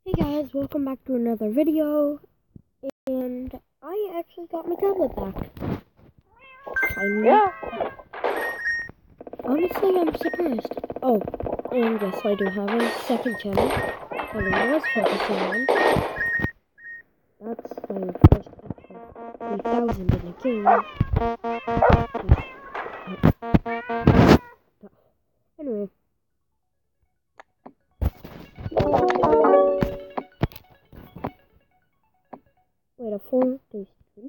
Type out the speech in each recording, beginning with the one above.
Hey guys, welcome back to another video, and I actually got my tablet back. Finally. Yeah. Honestly, I'm surprised. Oh, and yes, I do have a second channel that I was focusing on. That's my first actual 3000 in the game. Anyway. Wait, a 4 days.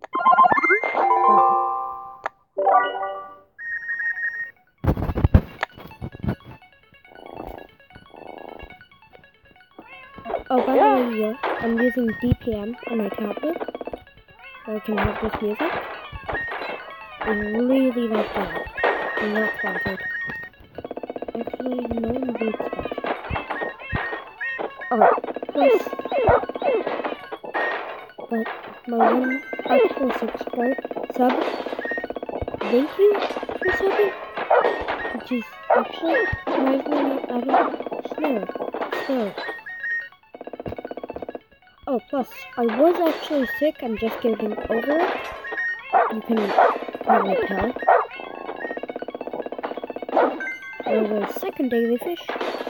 Oh, by the way, yeah, I'm using DPM on my tablet, so I can have this music. I really like that. I'm not sponsored. Actually, no one is sponsored. Alright, plus, but my one actual sub, thank you for subbing, which is actually surprisingly not having snow. Oh, plus, I was actually sick, I'm just getting over it. You can probably tell. There's a second daily fish.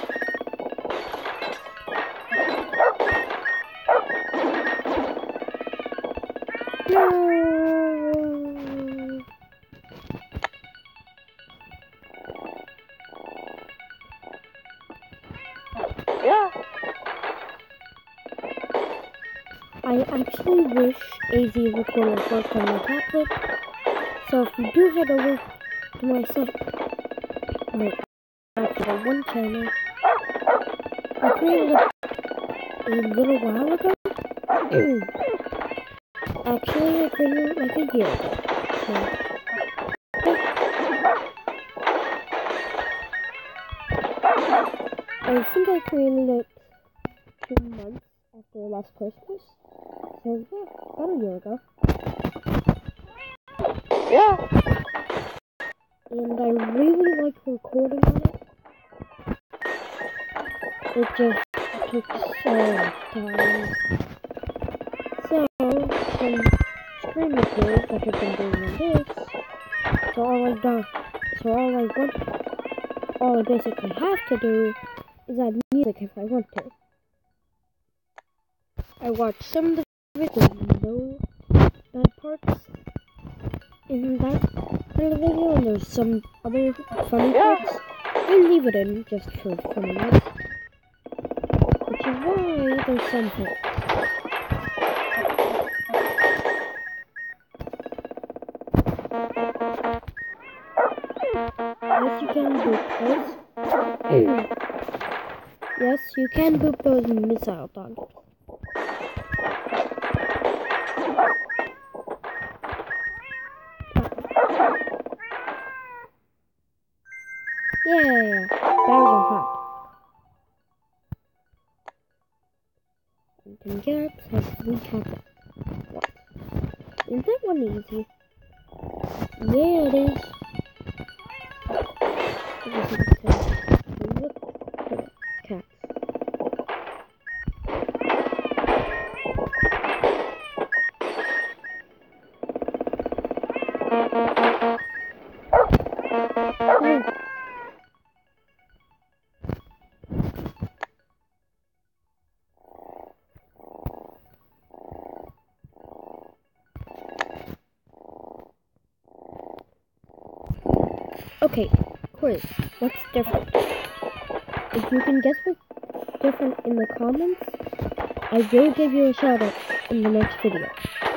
No! Yeah. I actually wish AZ Recorder worked on my tablet, so if you do head over to my actually one channel I created a little while ago. Actually, I created it like a year ago. I think I created it 2 months after last Christmas. So yeah, about a year ago. Yeah. And I really like recording on it. It just took so much time. So, from screen record, like I've been doing on this, all I basically have to do is add music if I want to. I watch some of the videos with no bad parts in that part of the video, and there's some other funny parts. I leave it in just for funniness, which is why there's some parts. Yes, you can boop those. Yes, you can boop those missile targets. Yeah, bears are hot. You can get has 3 cats. Isn't that one easy? Yeah, it is. Cats. Okay, quiz. What's different? If you can guess what's different in the comments, I will give you a shout out in the next video.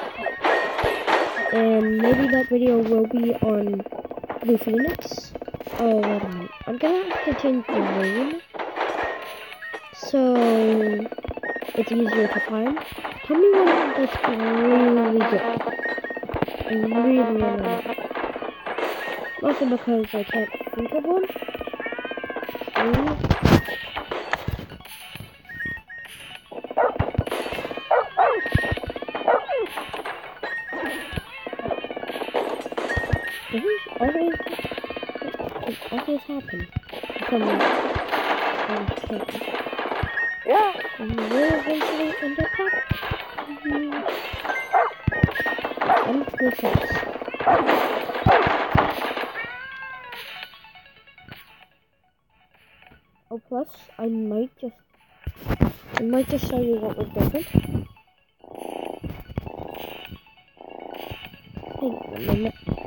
And maybe that video will be on Blue Phoenix. Oh, wait a minute. I'm gonna have to change the name so it's easier to find. Tell me one that's really good. I really want to know. Mostly because I can't think of one. It always happens. For some reason. And we'll eventually end up back. And the fence. Oh, plus, I might just show you what was different. Hang on a minute.